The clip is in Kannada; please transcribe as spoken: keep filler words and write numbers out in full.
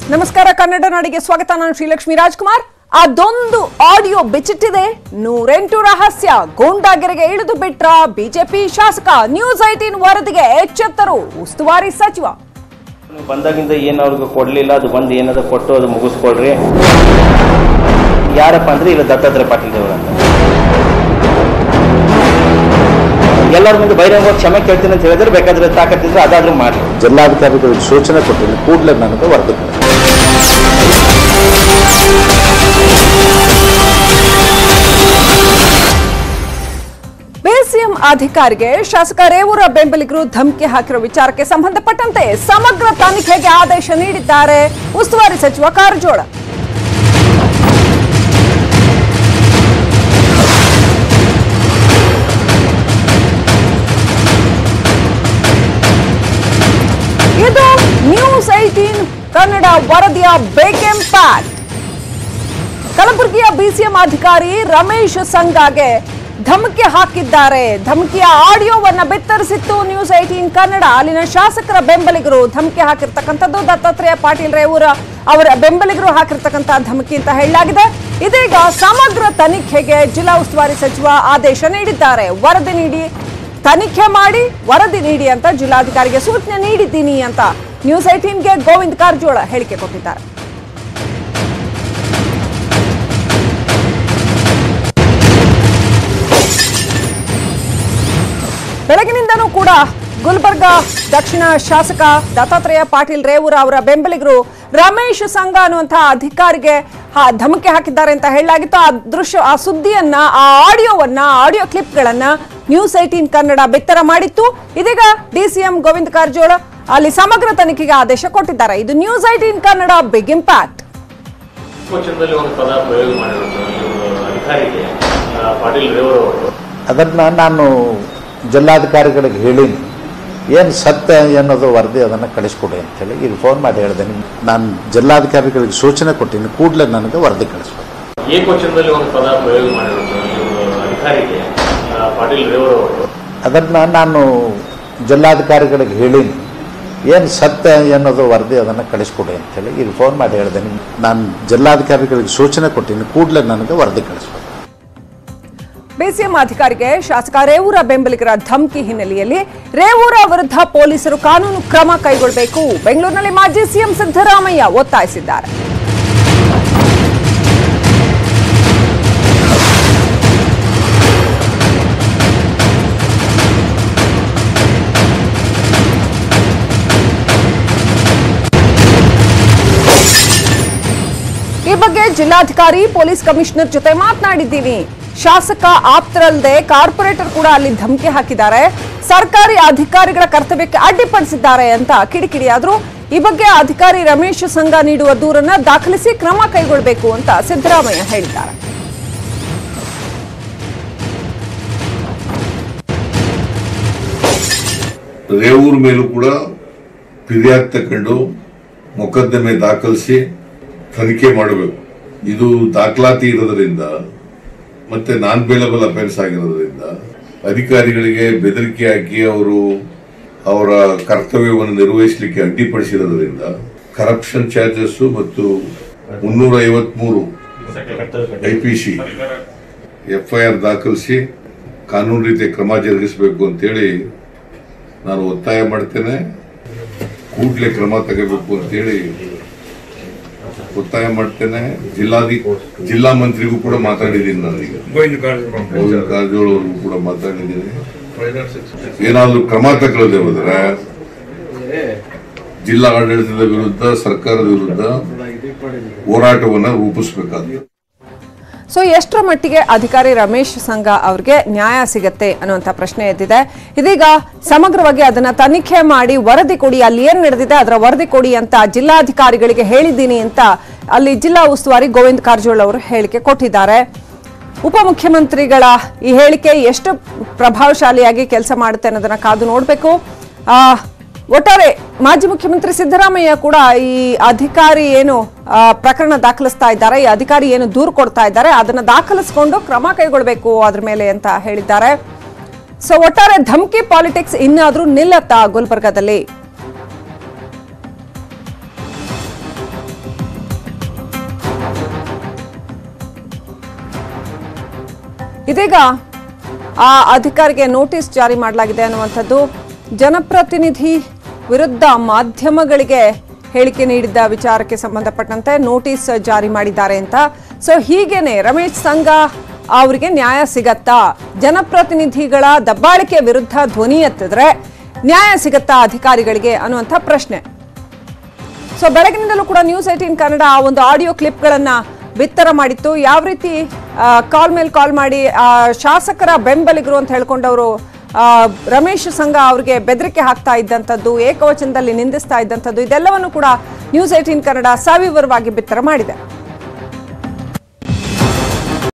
ನಮಸ್ಕಾರ ಕನ್ನಡ ನಾಡಿಗೆ ಸ್ವಾಗತ. ನಾನು ಶ್ರೀಲಕ್ಷ್ಮಿ ರಾಜ್ಕುಮಾರ್. ಅದೊಂದು ಆಡಿಯೋ ಬಿಚ್ಚಿಟ್ಟಿದೆ. ನೂರೆಂಟು ರಹಸ್ಯ. ಗೂಂಡಾಗಿರಿಗೆ ಇಳಿದು ಬಿಟ್ರ ಬಿಜೆಪಿ ಶಾಸಕ. ನ್ಯೂಸ್ ಐಟೀನ್ ವರದಿಗೆ ಎಚ್ಚೆತ್ತರು ಉಸ್ತುವಾರಿ ಸಚಿವ. ಬಂದಾಗಿಂದ ಏನು ಅವ್ರಿಗೆ ಕೊಡ್ಲಿಲ್ಲ, ಅದು ಬಂದು ಏನಾದ್ರು ಕೊಟ್ಟು ಅದು ಮುಗಿಸ್ಕೊಳ್ರಿ. ಯಾರಪ್ಪ ಅಂದ್ರೆ ಇಲ್ಲ ದತ್ತಾತ್ರೇಯ ಪಾಟೀಲ್ ದೇವರ ಅಂತ ಎಲ್ಲರ ಮುಂದೆ ಬಹಿರಂಗ ಕ್ಷಮೆ ಕೇಳ್ತೀನಿ ಅಂತ ಹೇಳಿದ್ರೆ ಬೇಕಾದ್ರೆ ತಾಕತ್ತಿದ್ರೆ ಅದಾದ್ರೂ ಮಾಡಿ. ಜಿಲ್ಲಾಧಿಕಾರಿಗಳಿಗೆ ಸೂಚನೆ ಕೊಟ್ಟಿದ್ದೀನಿ, ಕೂಡಲೇ ನನಗೆ ವರದಿ. ಬಿಸಿಎಂ ಅಧಿಕಾರಿಗೆ ಶಾಸಕ ರೇವೂರ ಬೆಂಬಲಿಗರು ಧಮಕಿ ಹಾಕಿರುವ ವಿಚಾರಕ್ಕೆ ಸಂಬಂಧಪಟ್ಟಂತೆ ಸಮಗ್ರ ತನಿಖೆಗೆ ಆದೇಶ ನೀಡಿದ್ದಾರೆ ಉಸ್ತುವಾರಿ ಸಚಿವ ಕಾರಜೋಳ. ಇದು ನ್ಯೂಸ್ ಐಟೀನ್ ಕನ್ನಡ ವರದಿಯ ಬಿಗ್ ಇಂಪ್ಯಾಕ್ಟ್. ಕಲಬುರಗಿಯ ಬಿಸಿಎಂ ಅಧಿಕಾರಿ ರಮೇಶ್ ಸಂಗಾಗೆ ಧಮಕಿ ಹಾಕಿದ್ದಾರೆ. ಧಮಕಿಯ ಆಡಿಯೋವನ್ನ ಬಿತ್ತರಿಸಿತ್ತು ನ್ಯೂಸ್ ಐಟೀನ್ ಕನ್ನಡ. ಅಲ್ಲಿನ ಶಾಸಕರ ಬೆಂಬಲಿಗರು ಧಮಕಿ ಹಾಕಿರ್ತಕ್ಕಂಥದ್ದು. ದತ್ತಾತ್ರೇಯ ಪಾಟೀಲ್ ರೇವೂರ ಅವರ ಬೆಂಬಲಿಗರು ಹಾಕಿರ್ತಕ್ಕಂಥ ಧಮಕಿ ಅಂತ ಹೇಳಲಾಗಿದೆ. ಇದೀಗ ಸಮಗ್ರ ತನಿಖೆಗೆ ಜಿಲ್ಲಾ ಉಸ್ತುವಾರಿ ಸಚಿವ ಆದೇಶ ನೀಡಿದ್ದಾರೆ. ವರದಿ ನೀಡಿ ತನಿಖೆ ಮಾಡಿ ವರದಿ ನೀಡಿ ಅಂತ ಜಿಲ್ಲಾಧಿಕಾರಿಗೆ ಸೂಚನೆ ನೀಡಿದ್ದೀನಿ ಅಂತ ನ್ಯೂಸ್ ಐಟೀನ್ಗೆ ಗೋವಿಂದ ಕಾರಜೋಳ ಹೇಳಿಕೆ ಕೊಟ್ಟಿದ್ದಾರೆ. ಬೆಳಗಿನಿಂದನೂ ಕೂಡ ಗುಲ್ಬರ್ಗ ದಕ್ಷಿಣ ಶಾಸಕ ದತ್ತಾತ್ರೇಯ ಪಾಟೀಲ್ ರೇವೂರ ಅವರ ಬೆಂಬಲಿಗರು ರಮೇಶ್ ಸಂಘ ಅನ್ನುವಂತಹ ಅಧಿಕಾರಿಗೆ ಧಮಕಿ ಹಾಕಿದ್ದಾರೆ ಅಂತ ಹೇಳಲಾಗಿತ್ತು. ಆ ದೃಶ್ಯ, ಆ ಸುದ್ದಿಯನ್ನ, ಆ ಆಡಿಯೋವನ್ನ, ಆಡಿಯೋ ಕ್ಲಿಪ್ಗಳನ್ನ ನ್ಯೂಸ್ ಐಟೀನ್ ಕನ್ನಡ ಬಿತ್ತರ ಮಾಡಿತ್ತು. ಇದೀಗ ಡಿಸಿಎಂ ಗೋವಿಂದ ಕಾರಜೋಳ ಅಲ್ಲಿ ಸಮಗ್ರ ತನಿಖೆಗೆ ಆದೇಶ ಕೊಟ್ಟಿದ್ದಾರೆ. ಇದು news eighteen Kannada big impact. ಅದನ್ನ ನಾನು ಜಿಲ್ಲಾಧಿಕಾರಿಗಳಿಗೆ ಹೇಳೀನಿ, ಏನು ಸತ್ಯ ಅನ್ನೋದು ವರದಿ ಅದನ್ನು ಕಳಿಸ್ಕೊಡಿ ಅಂತೇಳಿ ಈಗ ಫೋನ್ ಮಾಡಿ ಹೇಳಿದ್ದೇನೆ. ನಾನು ಜಿಲ್ಲಾಧಿಕಾರಿಗಳಿಗೆ ಸೂಚನೆ ಕೊಟ್ಟಿನಿ, ಕೂಡಲೇ ನನಗೆ ವರದಿ ಕಳಿಸ್ಬೇಕು. ಅದನ್ನ ನಾನು ಜಿಲ್ಲಾಧಿಕಾರಿಗಳಿಗೆ ಹೇಳೀನಿ, ಏನು ಸತ್ಯ ಅನ್ನೋದು ವರದಿ ಅದನ್ನು ಕಳಿಸ್ಕೊಡಿ ಅಂತೇಳಿ ಈಗ ಫೋನ್ ಮಾಡಿ ಹೇಳಿದ್ದೇನೆ. ನಾನು ಜಿಲ್ಲಾಧಿಕಾರಿಗಳಿಗೆ ಸೂಚನೆ ಕೊಟ್ಟಿನಿ, ಕೂಡಲೇ ನನಗೆ ವರದಿ ಕಳಿಸ್ಬೇಕು. ಬಿಸಿಎಂ ಅಧಿಕಾರಿಗೆ ಶಾಸಕ ರೇವೂರ ಬೆಂಬಲಿಗರ ಧಮಕಿ ಹಿನ್ನೆಲೆಯಲ್ಲಿ ರೇವೂರ ವಿರುದ್ಧ ಪೊಲೀಸರು ಕಾನೂನು ಕ್ರಮ ಕೈಗೊಳ್ಳಬೇಕು ಬೆಂಗಳೂರಿನಲ್ಲಿ ಮಾಜಿ ಸಿಎಂ ಸಿದ್ದರಾಮಯ್ಯ ಒತ್ತಾಯಿಸಿದ್ದಾರೆ. ಈ ಬಗ್ಗೆ ಜಿಲ್ಲಾಧಿಕಾರಿ ಪೊಲೀಸ್ ಕಮಿಷನರ್ ಜೊತೆ ಮಾತನಾಡಿದ್ದೀನಿ. ಶಾಸಕ ಆಪ್ತರಲ್ಲದೆ ಕಾರ್ಪೊರೇಟರ್ ಕೂಡ ಅಲ್ಲಿ ಧಮಕಿ ಹಾಕಿದ್ದಾರೆ. ಸರ್ಕಾರಿ ಅಧಿಕಾರಿಗಳ ಕರ್ತವ್ಯಕ್ಕೆ ಅಡ್ಡಿಪಡಿಸಿದ್ದಾರೆ ಅಂತ ಕಿಡಿಕಿಡಿಯಾದ್ರು. ಈ ಬಗ್ಗೆ ಅಧಿಕಾರಿ ರಮೇಶ್ ಸಂಘ ನೀಡುವ ದೂರನ್ನ ದಾಖಲಿಸಿ ಕ್ರಮ ಕೈಗೊಳ್ಳಬೇಕು ಅಂತ ಸಿದ್ದರಾಮಯ್ಯ ಹೇಳಿದ್ದಾರೆ. ರೇವೂರ್ ಮೇಲೂ ಕೂಡ ಫಿರ್ಯಾದ್ ತಕೊಂಡು ಮೊಕದ್ದಮೆ ದಾಖಲಿಸಿ ತನಿಖೆ ಮಾಡಬೇಕು. ಇದು ದಾಖಲಾತಿ ಇರೋದ್ರಿಂದ ಮತ್ತೆ ನಾನ್ ಬೇಲಬಲ್ ಅಫೆನ್ಸ್ ಆಗಿರೋದ್ರಿಂದ ಅಧಿಕಾರಿಗಳಿಗೆ ಬೆದರಿಕೆ ಹಾಕಿ ಅವರು ಅವರ ಕರ್ತವ್ಯವನ್ನು ನಿರ್ವಹಿಸಲಿಕ್ಕೆ ಅಡ್ಡಿಪಡಿಸಿರೋದ್ರಿಂದ ಕರಪ್ಷನ್ ಚಾರ್ಜಸ್ ಮತ್ತು ಮುನ್ನೂರ ಐವತ್ಮೂರು ಐಪಿಸಿ ಎಫ್ಐಆರ್ ದಾಖಲಿಸಿ ಕಾನೂನು ರೀತಿಯ ಕ್ರಮ ಜರುಗಿಸಬೇಕು ಅಂತೇಳಿ ನಾನು ಒತ್ತಾಯ ಮಾಡ್ತೇನೆ. ಕೂಡಲೇ ಕ್ರಮ ತಗೋಬೇಕು ಅಂತೇಳಿ ಒತ್ತಾಯ ಮಾಡ್ತೇನೆ. ಜಿಲ್ಲಾಧಿ ಜಿಲ್ಲಾ ಮಂತ್ರಿಗೂ ಕೂಡ ಮಾತಾಡಿದ್ದೀನಿ. ನಾನೀಗ ಗೋವಿಂದ ಕಾರಜೋಳ ಅವ್ರಿಗೂ ಕೂಡ ಮಾತಾಡಿದ್ದೀನಿ. ಏನಾದ್ರೂ ಕ್ರಮ ತಗೊಳ್ಳದೆ ಹೋದ್ರೆ ಜಿಲ್ಲಾ ಆಡಳಿತದ ವಿರುದ್ಧ, ಸರ್ಕಾರದ ವಿರುದ್ಧ ಹೋರಾಟವನ್ನ ರೂಪಿಸಬೇಕಾಗಿದೆ. ಸೊ ಎಷ್ಟರ ಮಟ್ಟಿಗೆ ಅಧಿಕಾರಿ ರಮೇಶ್ ಸಂಘ ಅವ್ರಿಗೆ ನ್ಯಾಯ ಸಿಗತ್ತೆ ಅನ್ನುವಂಥ ಪ್ರಶ್ನೆ ಎದ್ದಿದೆ. ಇದೀಗ ಸಮಗ್ರವಾಗಿ ಅದನ್ನ ತನಿಖೆ ಮಾಡಿ ವರದಿ ಕೊಡಿ, ಅಲ್ಲಿ ಏನ್ ನಡೆದಿದೆ ಅದರ ವರದಿ ಕೊಡಿ ಅಂತ ಜಿಲ್ಲಾಧಿಕಾರಿಗಳಿಗೆ ಹೇಳಿದ್ದೀನಿ ಅಂತ ಅಲ್ಲಿ ಜಿಲ್ಲಾ ಉಸ್ತುವಾರಿ ಗೋವಿಂದ ಕಾರಜೋಳ ಅವರು ಹೇಳಿಕೆ ಕೊಟ್ಟಿದ್ದಾರೆ. ಉಪಮುಖ್ಯಮಂತ್ರಿಗಳ ಈ ಹೇಳಿಕೆ ಎಷ್ಟು ಪ್ರಭಾವಶಾಲಿಯಾಗಿ ಕೆಲಸ ಮಾಡುತ್ತೆ ಅನ್ನೋದನ್ನ ಕಾದು ನೋಡಬೇಕು. ಆ ಒಟ್ಟಾರೆ ಮಾಜಿ ಮುಖ್ಯಮಂತ್ರಿ ಸಿದ್ದರಾಮಯ್ಯ ಕೂಡ ಈ ಅಧಿಕಾರಿ ಏನು ಪ್ರಕರಣ ದಾಖಲಿಸ್ತಾ ಇದ್ದಾರೆ, ಈ ಅಧಿಕಾರಿ ಏನು ದೂರು ಕೊಡ್ತಾ ಇದ್ದಾರೆ ಅದನ್ನ ದಾಖಲಿಸಿಕೊಂಡು ಕ್ರಮ ಕೈಗೊಳ್ಳಬೇಕು ಅದ್ರ ಮೇಲೆ ಅಂತ ಹೇಳಿದ್ದಾರೆ. ಸೊ ಒಟ್ಟಾರೆ ಧಮಕಿ ಪಾಲಿಟಿಕ್ಸ್ ಇನ್ನಾದ್ರೂ ನಿಲ್ಲತ್ತಾ ಗುಲ್ಬರ್ಗಾದಲ್ಲಿ? ಇದೀಗ ಆ ಅಧಿಕಾರಿಗೆ ನೋಟಿಸ್ ಜಾರಿ ಮಾಡಲಾಗಿದೆ ಅನ್ನುವಂಥದ್ದು. ಜನಪ್ರತಿನಿಧಿ ವಿರುದ್ಧ ಮಾಧ್ಯಮಗಳಿಗೆ ಹೇಳಿಕೆ ನೀಡಿದ್ದ ವಿಚಾರಕ್ಕೆ ಸಂಬಂಧಪಟ್ಟಂತೆ ನೋಟಿಸ್ ಜಾರಿ ಮಾಡಿದ್ದಾರೆ ಅಂತ. ಸೊ ಹೀಗೇನೆ ರಮೇಶ್ ಸಂಘ ಅವರಿಗೆ ನ್ಯಾಯ ಸಿಗತ್ತಾ? ಜನಪ್ರತಿನಿಧಿಗಳ ದಬ್ಬಾಳಿಕೆ ವಿರುದ್ಧ ಧ್ವನಿ ಎತ್ತಿದ್ರೆ ನ್ಯಾಯ ಸಿಗತ್ತಾ ಅಧಿಕಾರಿಗಳಿಗೆ ಅನ್ನುವಂಥ ಪ್ರಶ್ನೆ. ಸೊ ಬೆಳಗಿನಿಂದಲೂ ಕೂಡ ನ್ಯೂಸ್ ಏಟೀನ್ ಕನ್ನಡ ಒಂದು ಆಡಿಯೋ ಕ್ಲಿಪ್ಗಳನ್ನ ಬಿತ್ತರ ಮಾಡಿತ್ತು. ಯಾವ ರೀತಿ ಕಾಲ್ ಮೇಲೆ ಕಾಲ್ ಮಾಡಿ ಶಾಸಕರ ಬೆಂಬಲಿಗರು ಅಂತ ಹೇಳ್ಕೊಂಡವರು ರಮೇಶ್ ಸಂಘ ಅವರಿಗೆ ಬೆದರಿಕೆ ಹಾಕ್ತಾ ಇದ್ದಂಥದ್ದು, ಏಕವಚನದಲ್ಲಿ ನಿಂದಿಸ್ತಾ ಇದ್ದಂಥದ್ದು, ಇದೆಲ್ಲವನ್ನು ಕೂಡ ನ್ಯೂಸ್ ಏಟೀನ್ ಕನ್ನಡ ಸವಿವರವಾಗಿ ಬಿತ್ತರ ಮಾಡಿದೆ.